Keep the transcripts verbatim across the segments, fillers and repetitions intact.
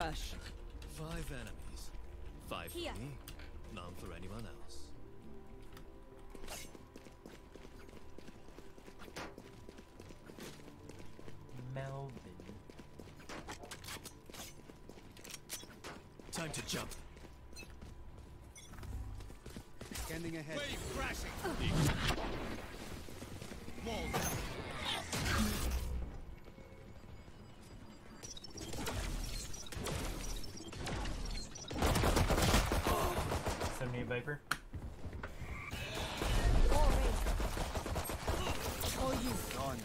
Rush. Five enemies. Five for Here. me, none for anyone else. Melvin. Time to jump. Scanning ahead. Wave crashing. Wall seventy Viper. Oh, you gone.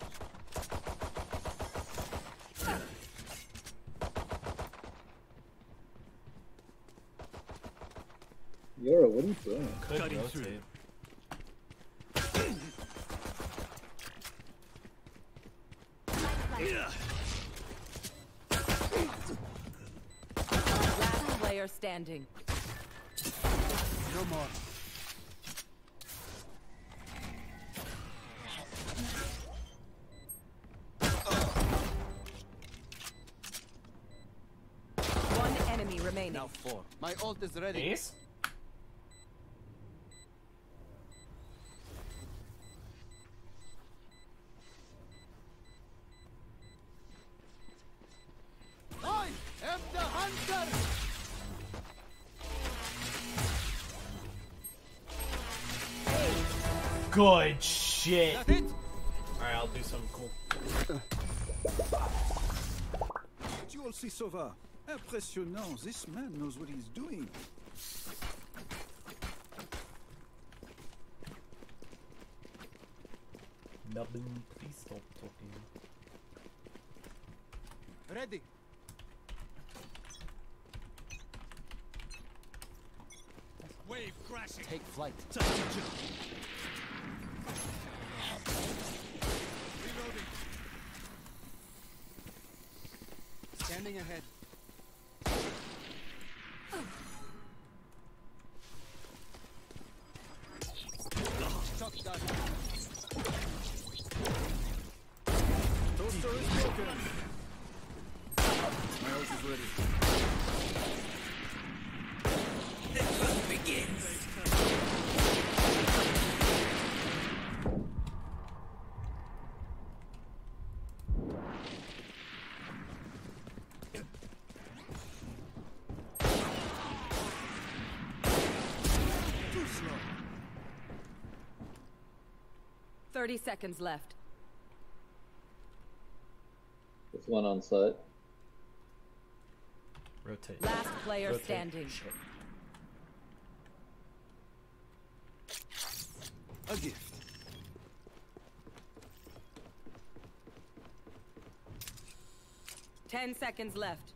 Yora, what are you doing? Could Cutting rotate. through. Last player standing. No more. One enemy remaining. Now four. My ult is ready. Ace? I am the hunter. Good shit. That's it. Alright, I'll do something cool. Tu aussi ça va. Impressionnant. This man knows what he's doing. Melvin, please stop talking. Ready. Wave crashing. Take flight. Time to jump. Reloading. Scanning ahead. Shot done. Toaster is broken. My ult is ready. Too slow. Thirty seconds left. There's one on site. Rotate. Last player Rotate. standing. Shit. A gift. Ten seconds left.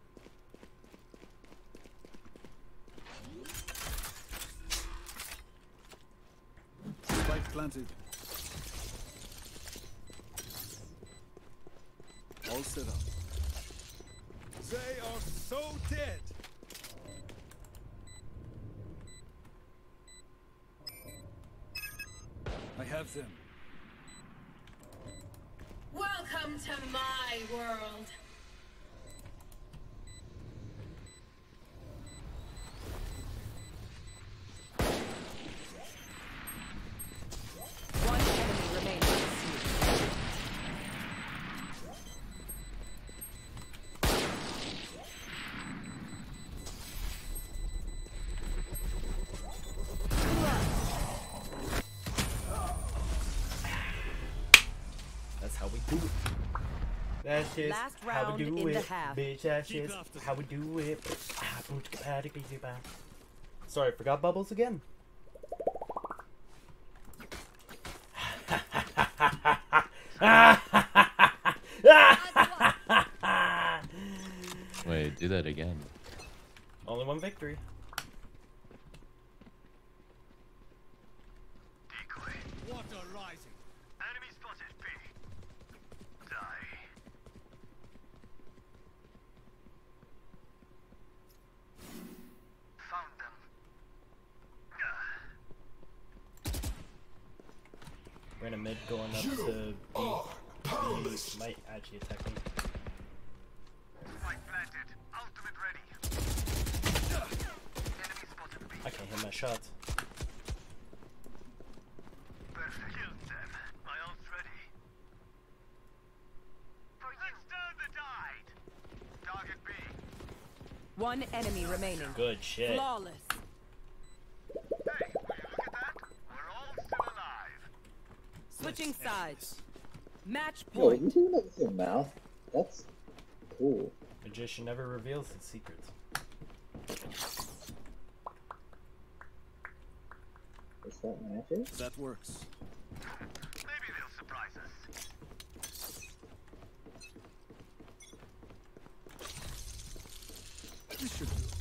Spike planted. All set up. They are so dead. I have them. Welcome to my world. One enemy remaining. That's how we do it. That's just Last how round we do in the it, half. bitch. That's Keep just after how we do it. Ah, boot, kapati, bitty, bow. Sorry, forgot bubbles again. Wait, do that again. Only one victory. Water rising. Enemy spotted. B. Die. Found them. We're in a mid going up to B. B might actually attack him. Spike planted. Ultimate on my shot. Perfect. Killed them. My ult's ready. Let's turn the tide. Target B. One enemy remaining. Good shit. Flawless. Hey, will you look at that? We're all still alive. Switching sides. Match Yo, are you point. doing that with your mouth? That's cool. Magician never reveals his secrets. Is that magic? That works. Maybe they'll surprise us. This should do.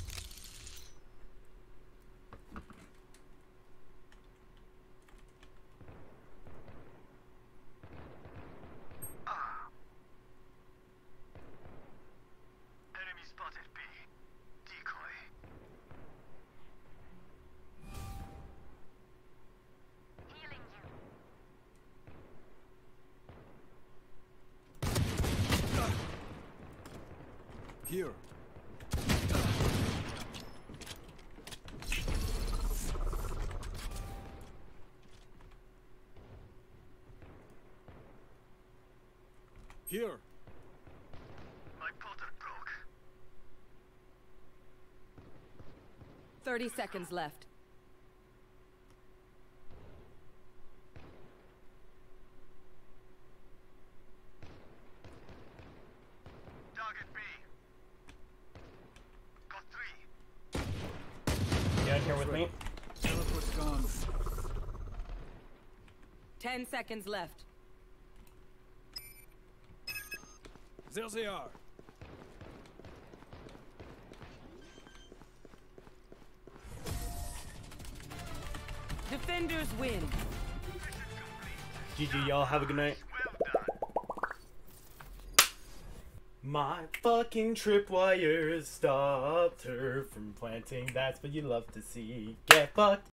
Enemy spotted B. Decoy. Healing you. Here. Here. My potter broke. thirty seconds left. Target B. Got three. You out here with me? Teleport's gone. Ten seconds left. There they are. Defenders win. G G, y'all. Have a good night. Well done. My fucking tripwire stopped her from planting. That's what you love to see. Get fucked.